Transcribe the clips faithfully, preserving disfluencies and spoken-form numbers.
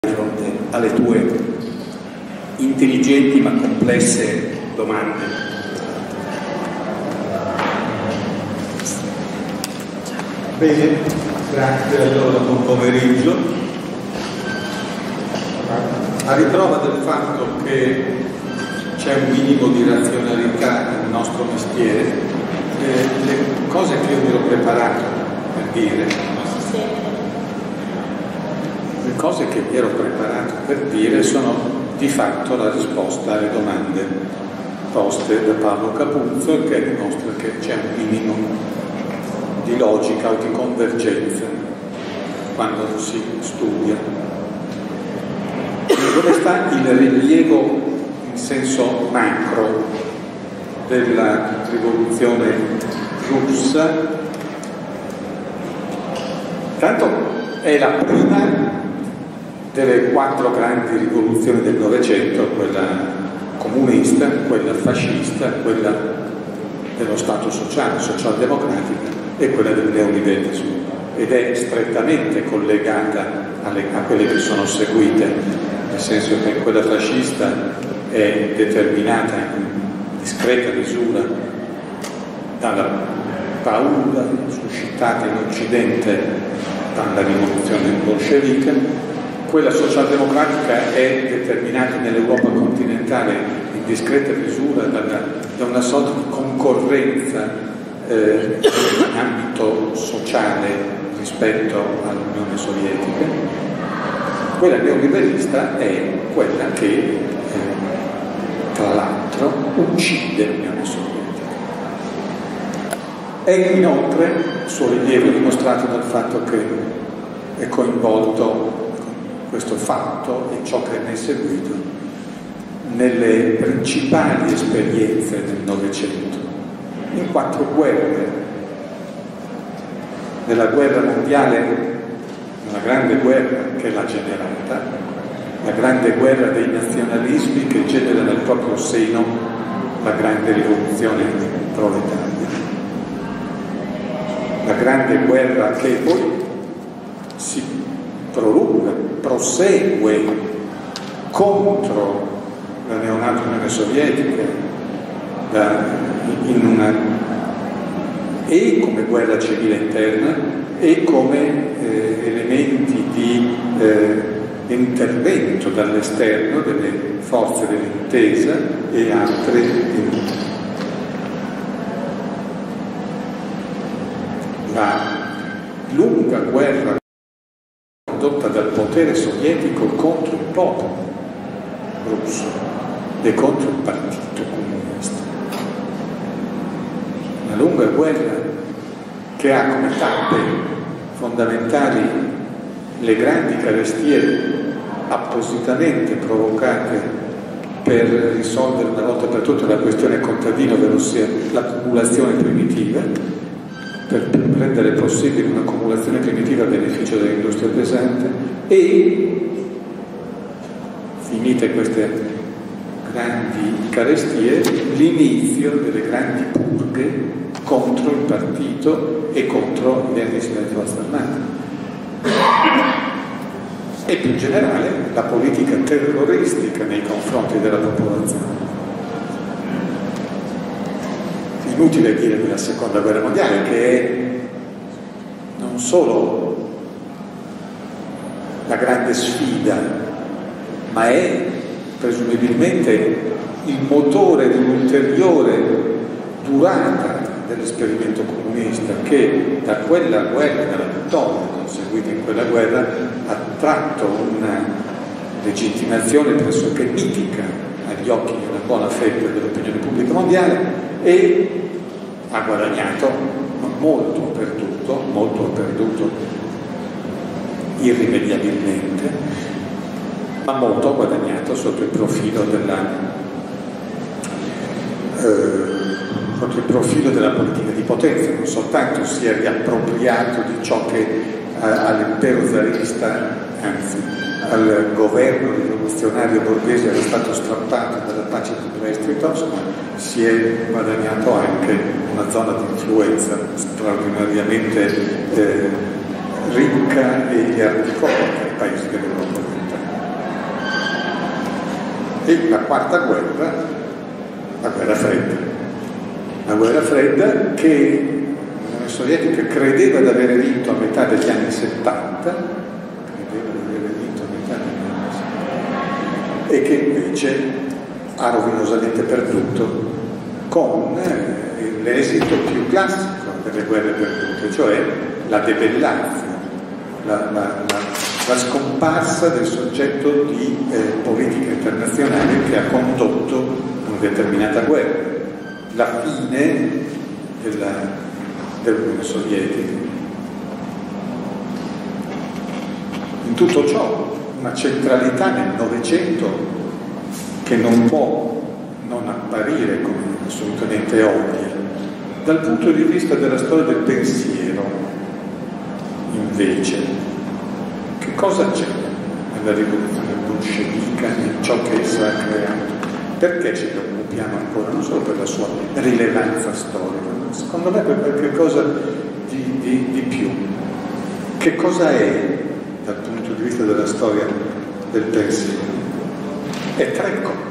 di fronte alle tue intelligenti ma complesse domande. Bene, grazie allora, buon pomeriggio. A riprova del fatto che c'è un minimo di razionalità nel nostro mestiere, le, le cose che io mi ero preparato per dire, le cose che mi ero preparato per dire sono di fatto la risposta alle domande poste da Paolo Capuzzo, che dimostra che c'è un minimo di logica o di convergenza quando si studia. Dove sta il rilievo in senso macro della rivoluzione russa? Tanto è la prima delle quattro grandi rivoluzioni del Novecento, quella comunista, quella fascista, quella dello Stato sociale, socialdemocratica e quella del neoliberismo, ed è strettamente collegata alle, a quelle che sono seguite, nel senso che quella fascista è determinata in discreta misura dalla paura suscitata in Occidente dalla rivoluzione bolscevica. Quella socialdemocratica è determinata nell'Europa continentale in discreta misura dalla, da una sorta di concorrenza eh, in ambito sociale rispetto all'Unione Sovietica. Quella neoliberista è quella che eh, tra l'altro uccide l'Unione Sovietica. E inoltre il suo rilievo è dimostrato dal fatto che è coinvolto questo fatto e ciò che ne è seguito nelle principali esperienze del Novecento, in quattro guerre. Nella guerra mondiale, nella grande guerra che l'ha generata, la grande guerra dei nazionalismi che genera nel proprio seno la grande rivoluzione proletaria, la grande guerra che poi si prolunga, prosegue contro la neonata Unione Sovietica da, in una, e come guerra civile interna e come eh, elementi di eh, intervento dall'esterno delle forze dell'intesa e altre entità. La lunga guerra condotta dal potere sovietico contro il popolo russo e contro il partito comunista. Una lunga guerra che ha come tappe fondamentali le grandi carestie appositamente provocate per risolvere una volta per tutte la questione contadina, ovvero sia l'accumulazione primitiva, per rendere possibile un'accumulazione primitiva a beneficio dell'industria pesante, e finite queste grandi carestie l'inizio delle grandi purghe contro il partito e contro gli organismi delle forze armate e più in generale la politica terroristica nei confronti della popolazione. Inutile dire della seconda guerra mondiale, che è non solo la grande sfida, ma è presumibilmente il motore di un'ulteriore durata dell'esperimento comunista, che da quella guerra, dalla vittoria conseguita in quella guerra, ha tratto una legittimazione pressoché mitica agli occhi di una buona fetta dell'opinione pubblica mondiale, e ha guadagnato, ma molto ha perduto, molto ha perduto irrimediabilmente, ma molto ha guadagnato sotto il profilo della eh, sotto il profilo della politica di potenza. Non soltanto si è riappropriato di ciò che eh, all'impero zarista, anzi al governo rivoluzionario borghese era stato strappato dalla pace di Brest-Litovsk, ma si è guadagnato anche una zona di influenza straordinariamente eh, ricca e articolata ai paesi dell'Europa orientale. E la quarta guerra, la guerra fredda. La guerra fredda che l'Unione Sovietica credeva di avere vinto a metà degli anni settanta, credeva di avere vinto a metà degli anni settanta, e che invece ha rovinosamente perduto con l'esito più classico delle guerre perdute, cioè la debellatio, la, la, la, la scomparsa del soggetto di eh, politica internazionale che ha condotto una determinata guerra, la fine della, dell'Unione Sovietica. In tutto ciò una centralità nel Novecento che non può non apparire come assolutamente ovvia. Dal punto di vista della storia del pensiero, invece, che cosa c'è nella rivoluzione bolscevica, in ciò che essa ha creato? Perché ce ne occupiamo ancora? Non solo per la sua rilevanza storica, ma secondo me per qualche cosa di, di, di più. Che cosa è, dal punto di vista della storia del pensiero? È tre cose.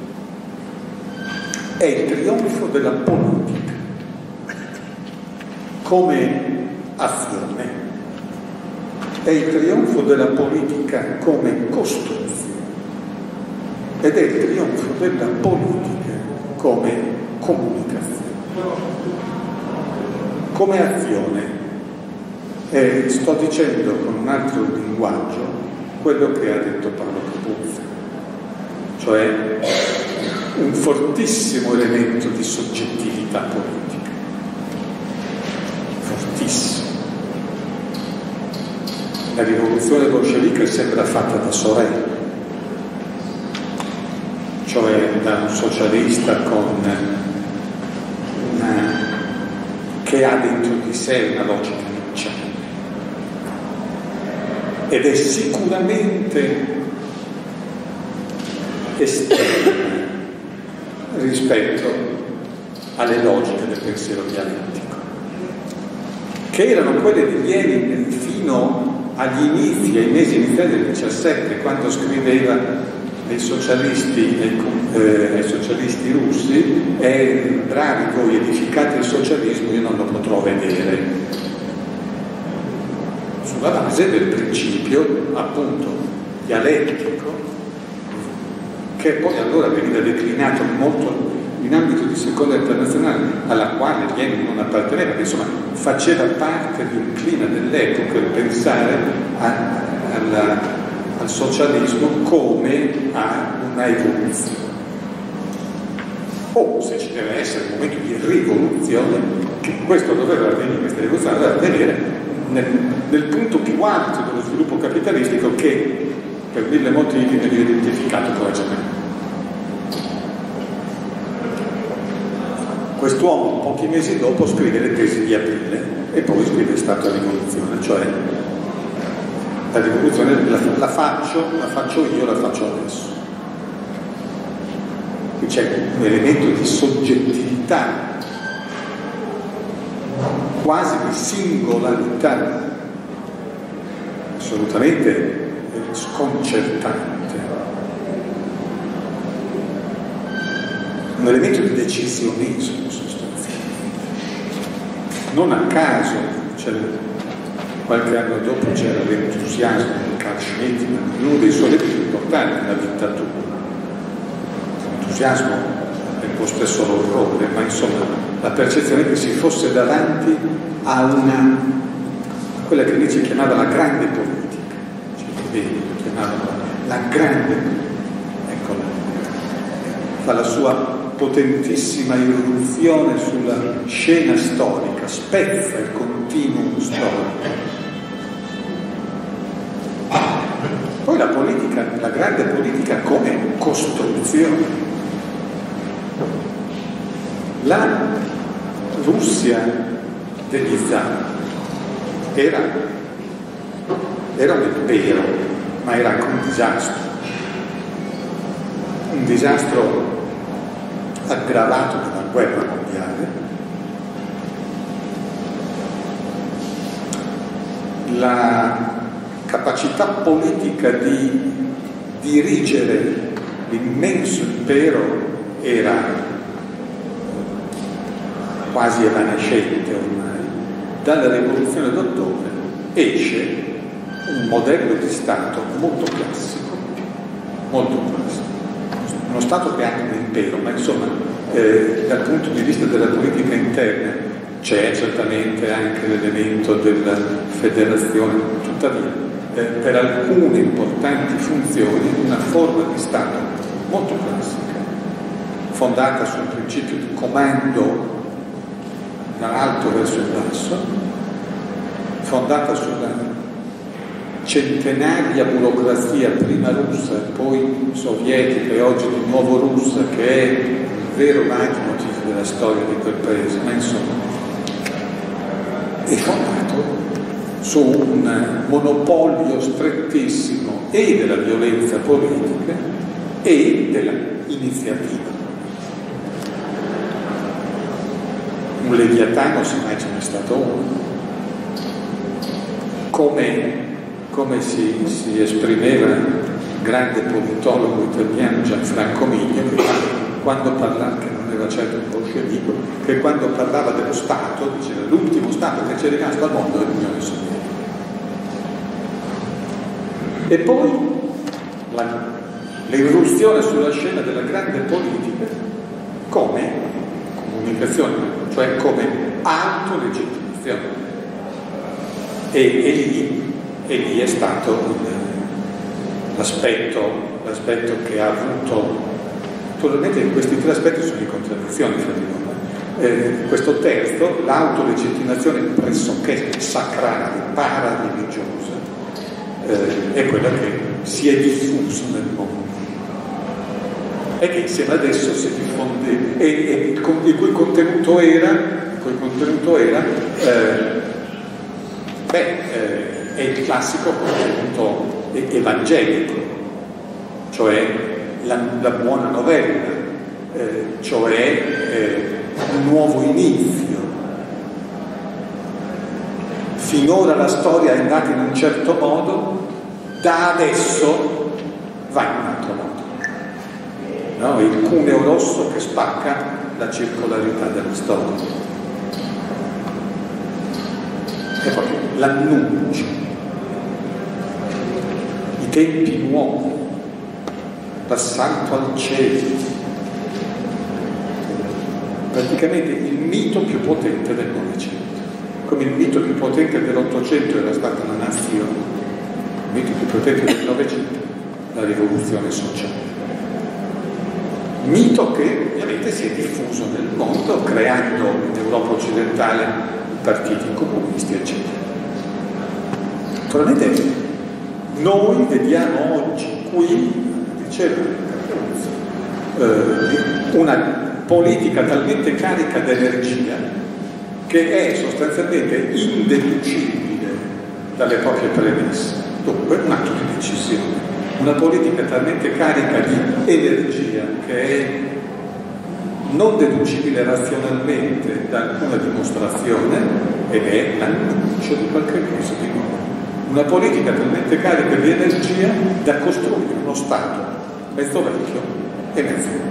È il trionfo della politica come azione, è il trionfo della politica come costruzione ed è il trionfo della politica come comunicazione, come azione. E sto dicendo con un altro linguaggio quello che ha detto Paolo Capuzzi, cioè un fortissimo elemento di soggettività politica, fortissimo. La rivoluzione bolscevica sembra fatta da sorelle, cioè da un socialista con una, che ha dentro di sé una logica nietzscheana ed è sicuramente esterna rispetto alle logiche del pensiero dialettico, che erano quelle di Lenin fino agli inizi, ai mesi iniziali del diciassette, quando scriveva ai socialisti, ai, eh, ai socialisti russi: è bravi voi, edificate il socialismo, io non lo potrò vedere, sulla base del principio appunto dialettico, che poi allora veniva declinato molto in ambito di seconda internazionale, alla quale Lenin non apparteneva, che insomma faceva parte di un clima dell'epoca, il pensare a, alla, al socialismo come a una evoluzione. O se ci deve essere un momento di rivoluzione, che questo doveva avvenire, questa rivoluzione doveva avvenire nel, nel punto più alto dello sviluppo capitalistico, che per mille motivi veniva identificato con la Germania. Quest'uomo pochi mesi dopo scrive le tesi di aprile e poi scrive Stato e rivoluzione, cioè la rivoluzione la, la faccio, la faccio io, la faccio adesso. Qui c'è un elemento di soggettività, quasi di singolarità, assolutamente sconcertante, un elemento di decisionismo sostanzialmente. Non a caso, cioè, qualche anno dopo c'era l'entusiasmo di Carl Schmitt, uno dei suoi libri più importanti, La dittatura. L'entusiasmo è un po' spesso l'orrore, ma insomma la percezione che si fosse davanti a una, quella che Nietzsche chiamava la grande politica, cioè, chiamava la grande, eccola, fa la sua potentissima irruzione sulla scena storica, spezza il continuum storico. Poi la politica, la grande politica come costruzione. La Russia degli zar era, era un impero, ma era anche un disastro. Un disastro aggravato dalla guerra mondiale. La capacità politica di dirigere l'immenso impero era quasi evanescente ormai. Dalla rivoluzione d'ottobre esce un modello di Stato molto classico, molto classico. Uno Stato che ha un impero, ma insomma eh, dal punto di vista della politica interna c'è certamente anche l'elemento della federazione, tuttavia eh, per alcune importanti funzioni una forma di Stato molto classica, fondata sul principio di comando dall'alto verso il basso, fondata sulla centenaria burocrazia prima russa e poi sovietica e oggi di nuovo russa, che è il vero leitmotiv della storia di quel paese, ma insomma è fondato su un monopolio strettissimo e della violenza politica e dell'iniziativa. Un leviatano se mai ce n'è stato uno. Come come si, si esprimeva il grande politologo italiano Gianfranco Miglio, che quando parlava, che non era certo un bolscevico, che quando parlava dello Stato diceva l'ultimo Stato che c'è rimasto al mondo è l'Unione Sovietica. E poi la, l'irruzione sulla scena della grande politica come comunicazione, cioè come autolegittimazione. E, e lì E lì è stato l'aspetto, l'aspetto che ha avuto, naturalmente questi tre aspetti sono in contraddizione fra di loro. Eh, questo terzo, l'autolegittimazione pressoché sacrale, parareligiosa, eh, è quella che si è diffusa nel mondo e che insieme adesso si diffonde, e, e il, il cui contenuto era, il cui contenuto era eh, beh, eh, è il classico contenuto evangelico, cioè la, la buona novella, eh, cioè eh, un nuovo inizio. Finora la storia è andata in un certo modo, da adesso va in un altro modo. No? Il cuneo rosso che spacca la circolarità della storia. E poi l'annuncio. I tempi nuovi, l'assalto al cielo, praticamente il mito più potente del Novecento, come il mito più potente dell'Ottocento era stata la nazione, il mito più potente del Novecento, la rivoluzione sociale. Mito che ovviamente si è diffuso nel mondo, creando in Europa occidentale partiti comunisti, eccetera. Naturalmente noi vediamo oggi qui, diceva eh, una politica talmente carica di energia che è sostanzialmente indeducibile dalle proprie premesse. Dunque, un atto di decisione, una politica talmente carica di energia che è non deducibile razionalmente da alcuna dimostrazione ed è l'annuncio di qualche cosa di nuovo. Una politica talmente carica di energia da costruire uno Stato mezzo vecchio e mezzo nuovo.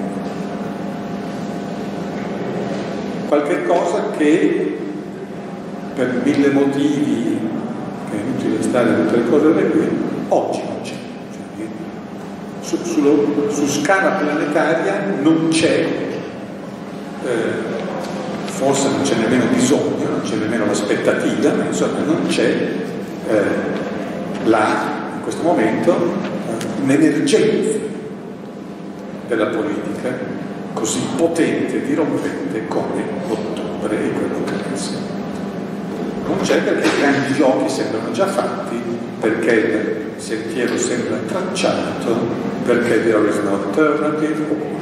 Qualche cosa che per mille motivi, che è inutile stare a tutte le cose da qui, oggi non c'è. Su, su, su scala planetaria non c'è, eh, forse non c'è nemmeno bisogno, non c'è nemmeno l'aspettativa, ma insomma non c'è eh, là, in questo momento, eh, un'emergenza della politica così potente e dirompente come l'ottobre e quello che pensa. Non c'è perché i grandi giochi sembrano già fatti, perché il sentiero sembra tracciato, perché there is no alternative.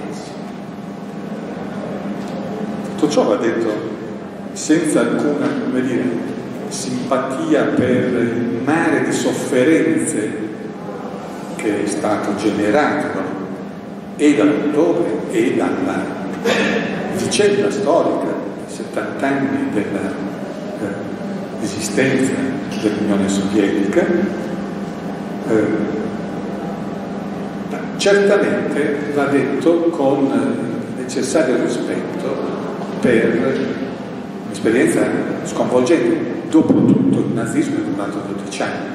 Tutto ciò va detto senza alcuna, come dire, simpatia per il mare di sofferenze che è stato generato e dall'ottobre e dalla vicenda storica di settanta anni della eh, esistenza dell'Unione Sovietica. Eh, certamente va detto con necessario rispetto per un'esperienza sconvolgente. Dopotutto il nazismo è durato dodici anni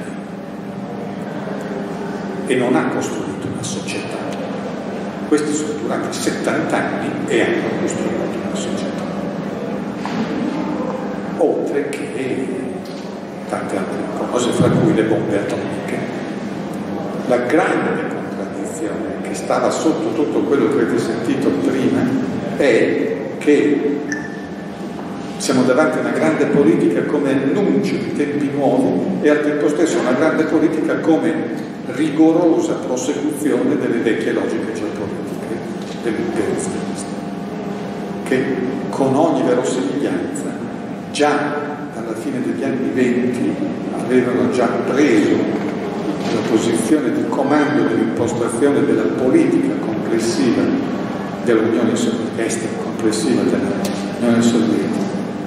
e non ha costruito una società. Questi sono durati settanta anni e hanno costruito una società. Oltre che tante altre cose, fra cui le bombe atomiche. La grande contraddizione che stava sotto tutto quello che avete sentito prima è che siamo davanti a una grande politica come annuncio di tempi nuovi e al tempo stesso una grande politica come rigorosa prosecuzione delle vecchie logiche geopolitiche dell'imperialismo, che con ogni verosimiglianza già dalla fine degli anni venti avevano già preso la posizione di comando dell'impostazione della politica complessiva dell'Unione Sovietica, estera complessiva dell'Unione Sovietica.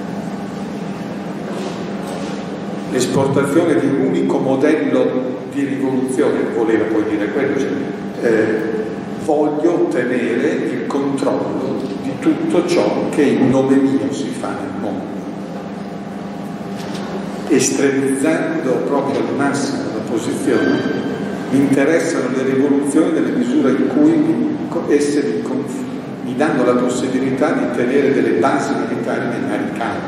L'esportazione di un unico modello di rivoluzione voleva poi dire quello, cioè, eh, voglio ottenere il controllo di tutto ciò che in nome mio si fa nel mondo, estremizzando proprio al massimo la posizione. Mi interessano le rivoluzioni nella misura in cui esse mi, conf- mi danno la possibilità di tenere delle basi militari nei mari caldi.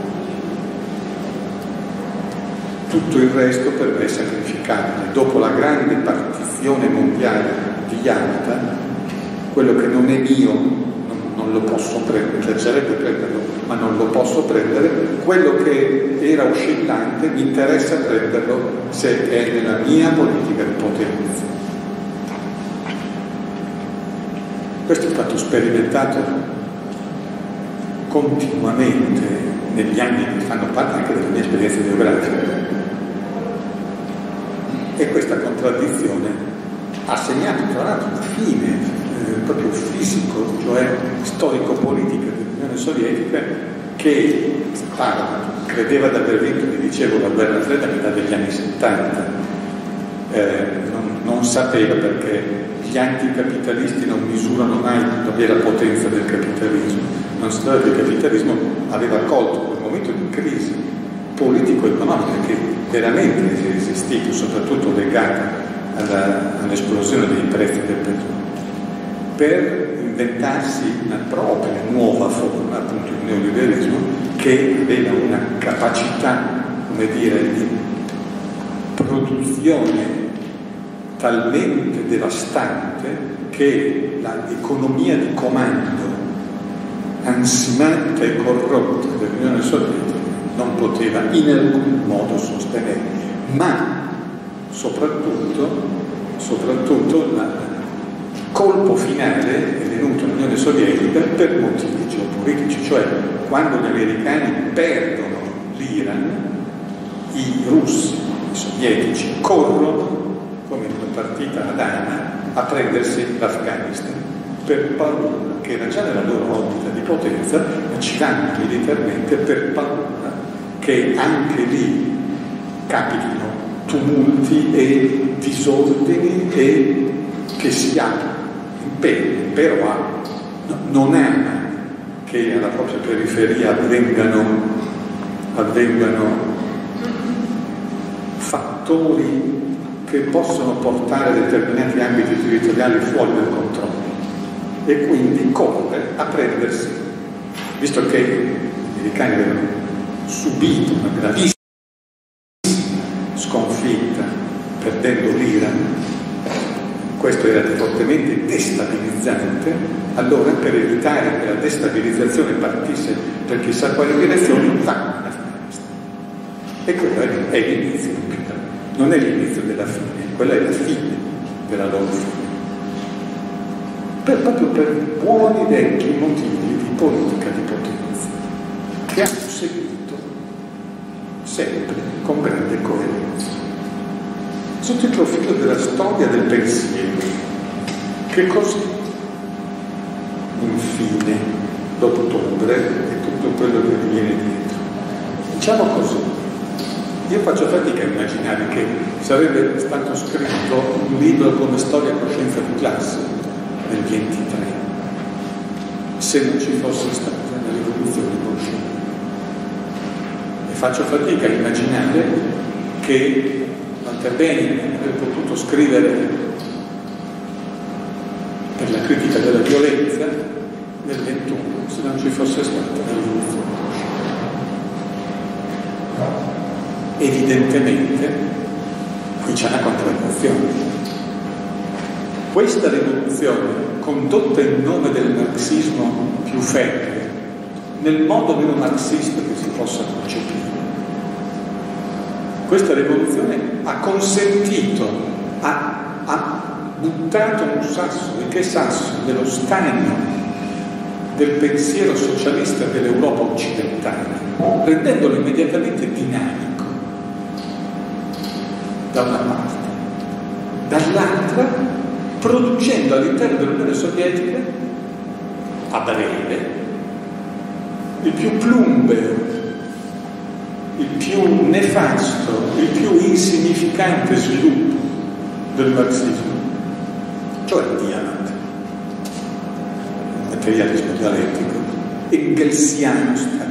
Tutto il resto per me è sacrificabile. Dopo la grande partizione mondiale di Yalta, quello che non è mio non, non lo posso prendere, mi piacerebbe prenderlo, ma non lo posso prendere. Quello che era oscillante mi interessa prenderlo se è nella mia politica di potenza. Questo è stato sperimentato continuamente negli anni che fanno parte anche della mia esperienza biografica. E questa contraddizione ha segnato tra l'altro la fine eh, proprio fisico, cioè storico-politica dell'Unione Sovietica, che stava, credeva di aver vinto, vi dicevo, la guerra fredda a metà degli anni settanta. Eh, non, non sapeva, perché gli anticapitalisti non misurano mai la potenza del capitalismo. Non sapeva che il capitalismo aveva colto quel momento di crisi politico-economica che veramente è esistito, soprattutto legata alla, all'esplosione dei prezzi del petrolio, per inventarsi una propria nuova forma, appunto il neoliberismo, che aveva una capacità, come dire, di produzione talmente devastante che l'economia di comando ansimante e corrotta dell'Unione Sovietica non poteva in alcun modo sostenere, ma soprattutto, soprattutto la, il colpo finale è venuto all'Unione Sovietica per motivi geopolitici, cioè quando gli americani perdono l'Iran, i russi, i sovietici corrono come in una partita a dama a prendersi l'Afghanistan per paura, che era già nella loro orbita di potenza, ma ci vanno militarmente per paura che anche lì capitino tumulti e disordini e che si apra impegno, però non ama che alla propria periferia avvengano, avvengano fattori che possono portare determinati ambiti territoriali fuori dal controllo, e quindi corre a prendersi, visto che gli americani avevano subito una gravissima sconfitta perdendo l'Iran, questo era fortemente destabilizzante. Allora, per evitare che la destabilizzazione partisse per chissà quale direzione, va in Afghanistan, e quello è, è l'inizio, non è l'inizio della fine, quella è la fine della loro fine, per, proprio per buoni vecchi motivi di politica di potenza che hanno seguito sempre con grande coerenza. Sotto il profilo della storia del pensiero, che cos'è infine l'ottobre e tutto quello che viene dietro? Diciamo così, io faccio fatica a immaginare che sarebbe stato scritto un libro come Storia, Coscienza, di classe nel ventitré, se non ci fosse stata la rivoluzione bolscevica. E faccio fatica a immaginare che Walter Benjamin avrebbe potuto scrivere per la critica della violenza nel ventuno se non ci fosse stata la rivoluzione bolscevica. Evidentemente qui c'è una contraddizione. Questa rivoluzione, condotta in nome del marxismo più ferreo, nel modo meno marxista che si possa concepire, questa rivoluzione ha consentito, ha, ha buttato un sasso, e che sasso? Dello stagno del pensiero socialista dell'Europa occidentale, rendendolo immediatamente dinamico da una parte, dall'altra producendo all'interno dell'Unione Sovietica a breve il più plumbeo, il più nefasto, il più insignificante sviluppo del marxismo, cioè il diamante, il materialismo dialettico, engelsiano staliniano.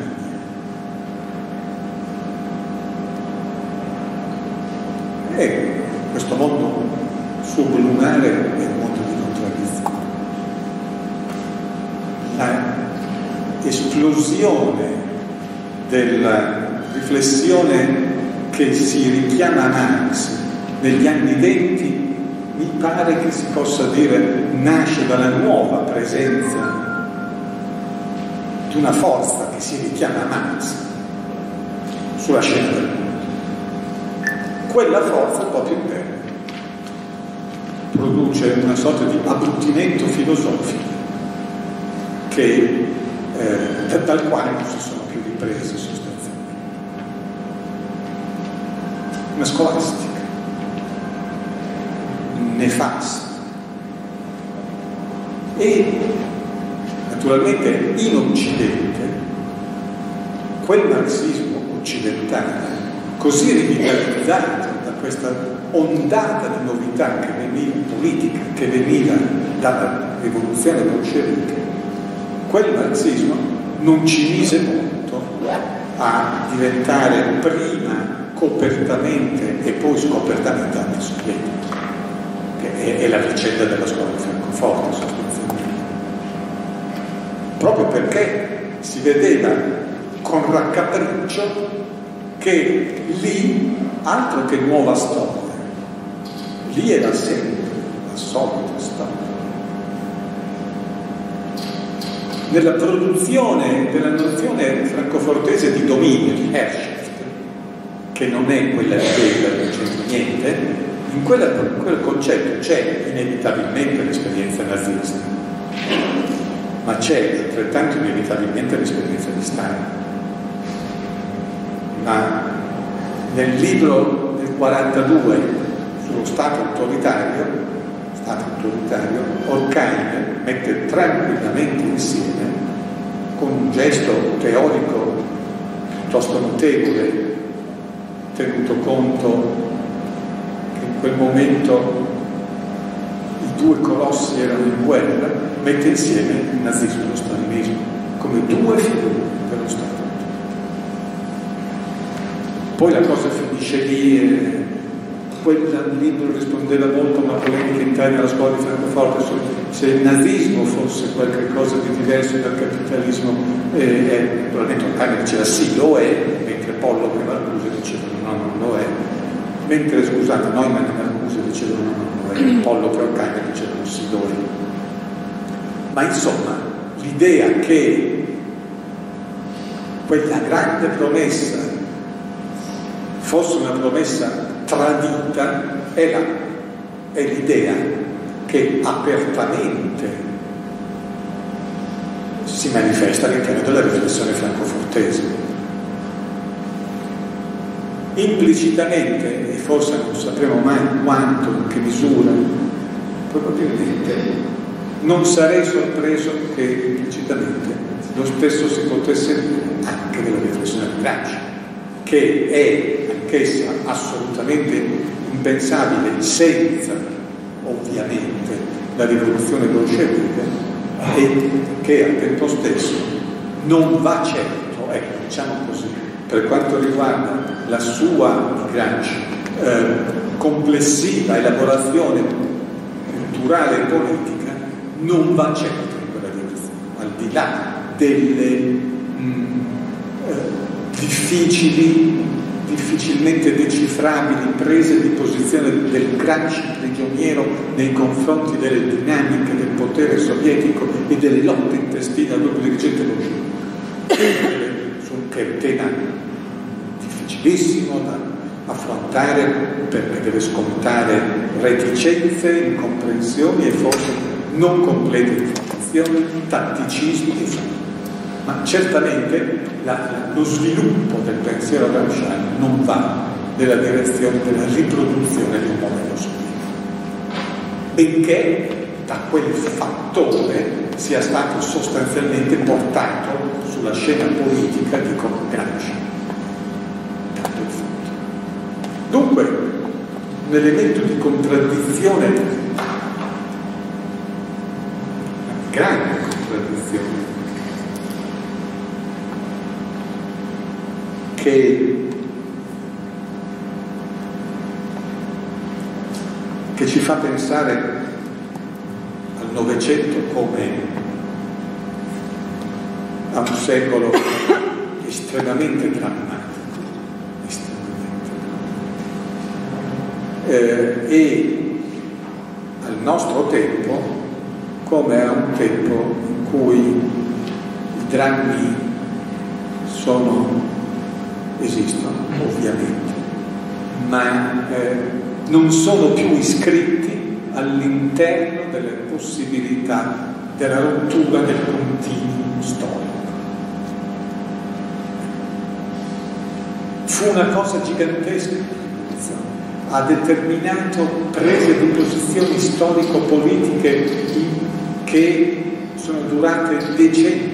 E questo mondo sublunare è un mondo di contraddizioni. La esplosione della riflessione che si richiama a Marx negli anni venti mi pare che si possa dire nasce dalla nuova presenza di una forza che si richiama a Marx sulla scena del mondo. Quella forza un po' più interna produce una sorta di abbruttimento filosofico che, eh, dal quale non si sono più riprese sostanzialmente. Una scolastica nefasta e naturalmente in Occidente quel marxismo occidentale così rivitalizzato da questa ondata di novità che veniva politica, che veniva dalla rivoluzione bolscevica, quel marxismo non ci mise molto a diventare prima copertamente e poi scopertamente antisovietico, che è, è la vicenda della scuola di Francoforte sostanzialmente, proprio perché si vedeva con raccapriccio che lì, altro che nuova storia, lì era sempre la solita storia. Nella produzione della nozione francofortese di dominio, di Herrschaft, che non è quella di Hegel, non c'entra niente, in, quella, in quel concetto c'è inevitabilmente l'esperienza nazista, ma c'è altrettanto inevitabilmente l'esperienza di Stalin. Ma nel libro del quarantadue sullo Stato autoritario, Stato autoritario, Horkheimer mette tranquillamente insieme, con un gesto teorico piuttosto notevole, tenuto conto che in quel momento i due colossi erano in guerra, mette insieme il nazismo e lo stalinismo come due figure dello Stato. Poi la cosa finisce lì, e quel libro rispondeva molto a una polemica interna alla scuola di Francoforte su se il nazismo fosse qualche cosa di diverso dal capitalismo, e eh, naturalmente Horkheimer diceva sì, lo è, mentre Pollock e Marcuse dicevano no, non lo è, mentre, scusate, Neumann e Marcuse dicevano no, non lo è, Pollock e Horkheimer dicevano sì, lo è. Ma insomma, l'idea che quella grande promessa fosse una promessa tradita è, la, è l'idea che apertamente si manifesta all'interno della riflessione francofortese. Implicitamente, e forse non sapremo mai quanto, in che misura, probabilmente non sarei sorpreso che implicitamente lo stesso si potesse dire anche della riflessione di Gramsci, che è anch'essa assolutamente impensabile senza, ovviamente, la rivoluzione bolscevica e che al tempo stesso non va certo, ecco, diciamo così, per quanto riguarda la sua, di Gramsci, eh, complessiva elaborazione culturale e politica, non va certo in quella direzione, al di là delle mh, eh, difficili, difficilmente decifrabili prese di posizione del Gramsci prigioniero nei confronti delle dinamiche del potere sovietico e delle lotte intestine al gruppo dirigente bolscevico, su che è un tema difficilissimo da affrontare perché deve scontare reticenze, incomprensioni e forse non complete informazioni, tatticismi, insomma. Ma certamente la, la, lo sviluppo del pensiero gramsciano non va nella direzione della riproduzione di un modello sovietico, benché da quel fattore sia stato sostanzialmente portato sulla scena politica di Gramsci. Dunque, un elemento di contraddizione, una grande contraddizione, che, che ci fa pensare al Novecento come a un secolo estremamente drammatico, estremamente drammatico. Eh, e al nostro tempo come a un tempo in cui i drammi sono esistono, ovviamente, ma eh, non sono più iscritti all'interno delle possibilità della rottura del continuum storico. Fu una cosa gigantesca, ha determinato prese di posizioni storico-politiche che sono durate decenni.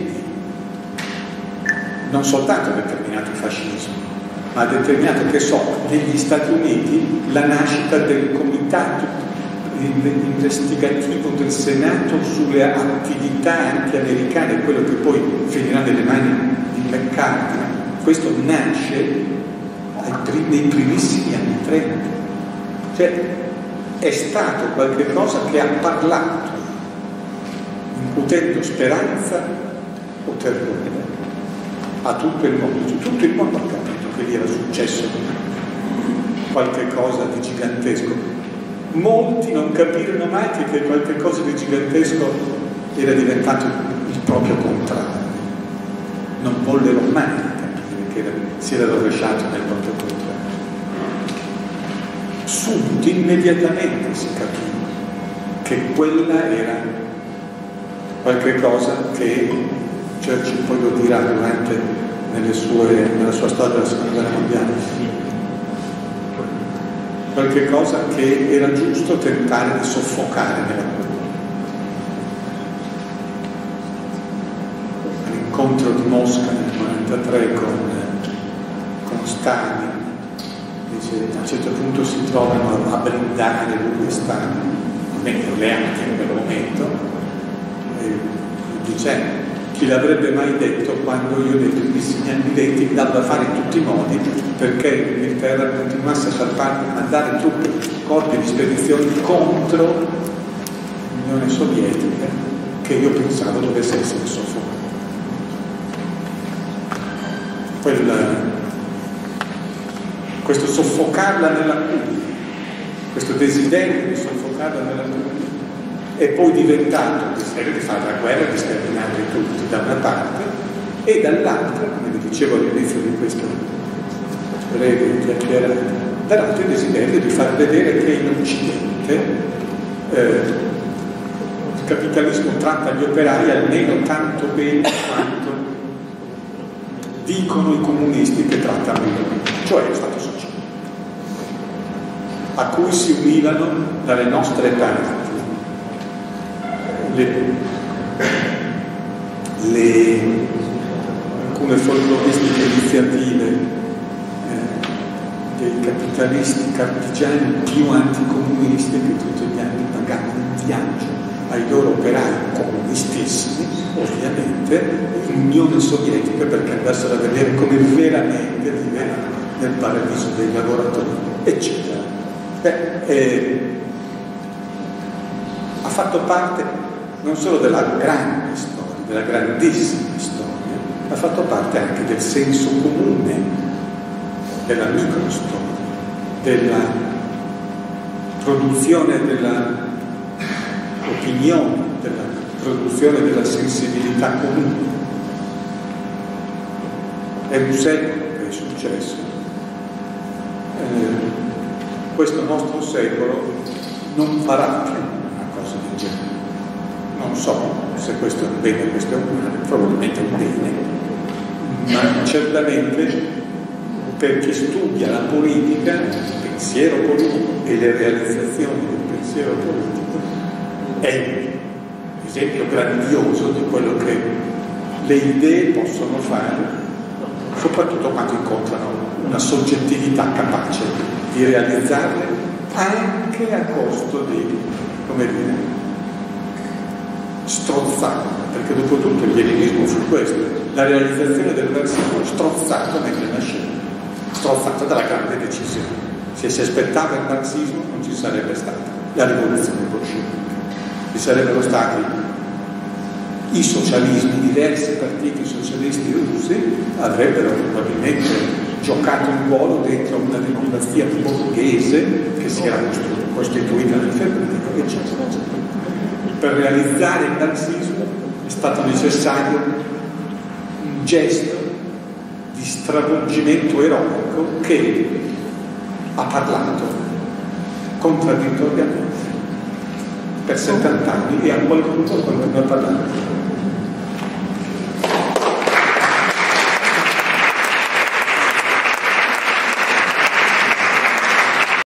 Non soltanto ha determinato il fascismo, ma ha determinato, che so, negli Stati Uniti la nascita del comitato investigativo del Senato sulle attività anti-americane, quello che poi finirà nelle mani di McCarthy. Questo nasce ai primi, nei primissimi anni trenta. Cioè, è stato qualche cosa che ha parlato, incutendo speranza o terrore a tutto il mondo. Tutto il mondo ha capito che gli era successo qualche cosa di gigantesco. Molti non capirono mai che, che qualche cosa di gigantesco era diventato il proprio contrario. Non vollero mai capire che era, si era rovesciato nel proprio contrario. Subito, immediatamente si capì che quella era qualche cosa che Churchill poi lo dirà durante nelle sue, nella sua storia della seconda guerra mondiale, qualche cosa che era giusto tentare di soffocare nella cultura. All'incontro di Mosca nel millenovecentonovantatré con, con Stalin, dice, a un certo punto si trovano a brindare lui e Stalin, almeno le anche in quel momento, e dice: chi l'avrebbe mai detto quando io nei primissimi anni venti mi davo da fare in tutti i modi perché l'Inghilterra continuasse a far parte, a mandare truppe, corpi di spedizioni contro l'Unione Sovietica, che io pensavo dovesse essere soffocata. Questo soffocarla nella culla, questo desiderio di soffocarla nella culla, è poi diventato il desiderio di fare la guerra e di sterminarli tutti da una parte, e dall'altra, come vi dicevo all'inizio di questo breve chiacchierata, dall'altro il desiderio di far vedere che in Occidente eh, il capitalismo tratta gli operai almeno tanto bene quanto dicono i comunisti che trattano loro, cioè lo Stato sociale, a cui si univano dalle nostre parti Le, le, alcune folcloristiche iniziative eh, dei capitalisti partigiani più anticomunisti che tutti gli anni pagavano in viaggio ai loro operai comunistissimi, ovviamente, l'Unione Sovietica, perché andassero a vedere come veramente viveva nel paradiso dei lavoratori, eccetera. Beh, eh, ha fatto parte non solo della grande storia, della grandissima storia, ha fatto parte anche del senso comune, della microstoria, della produzione della opinione, della produzione della sensibilità comune. È un secolo che è successo. Eh, questo nostro secolo non farà più una cosa del genere. Non so se questo è un bene o questo è un male, probabilmente è un bene, ma certamente per chi studia la politica, il pensiero politico e le realizzazioni del pensiero politico, è un esempio grandioso di quello che le idee possono fare, soprattutto quando incontrano una soggettività capace di realizzarle anche a costo di, come dire, strozzarle, perché dopo tutto il leninismo fu questo, la realizzazione del marxismo strozzato mentre nasceva, strozzato dalla grande decisione. Se si aspettava il marxismo non ci sarebbe stata la rivoluzione bolscevica. Ci sarebbero stati i socialismi, diversi partiti socialisti russi avrebbero probabilmente giocato un ruolo dentro una democrazia borghese che si era costituita nel febbraio, eccetera, eccetera. Per realizzare il marxismo è stato necessario un gesto di stravolgimento eroico che ha parlato contraddittoriamente per settanta anni e a quel punto continua a parlare.